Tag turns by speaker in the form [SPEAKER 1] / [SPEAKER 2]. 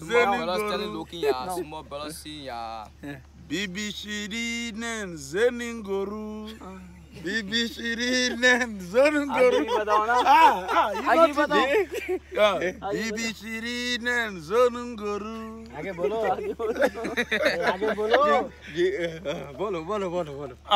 [SPEAKER 1] Bibi Shirinen Zeningoru. Bibi Shirinen Zeningoru.
[SPEAKER 2] आगे बताओ
[SPEAKER 1] Bibi Shirinen Zeningoru.
[SPEAKER 2] आगे बोलो बोलो बोलो